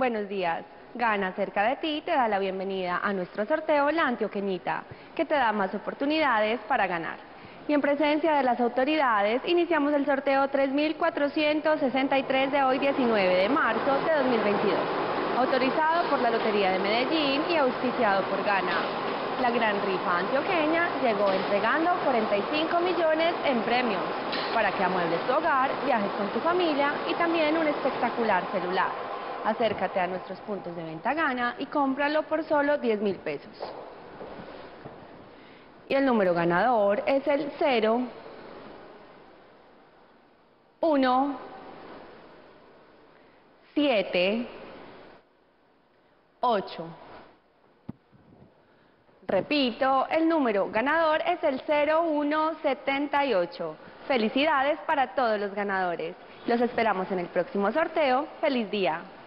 Buenos días. Gana cerca de ti te da la bienvenida a nuestro sorteo La Antioqueñita, que te da más oportunidades para ganar. Y en presencia de las autoridades, iniciamos el sorteo 3463 de hoy 19 de marzo de 2022, autorizado por la Lotería de Medellín y auspiciado por Gana. La gran rifa antioqueña llegó entregando 45 millones en premios, para que amuebles tu hogar, viajes con tu familia y también un espectacular celular. Acércate a nuestros puntos de venta Gana y cómpralo por solo 10.000 pesos. Y el número ganador es el 0, 1, 7, 8. Repito, el número ganador es el 0178. Felicidades para todos los ganadores. Los esperamos en el próximo sorteo. ¡Feliz día!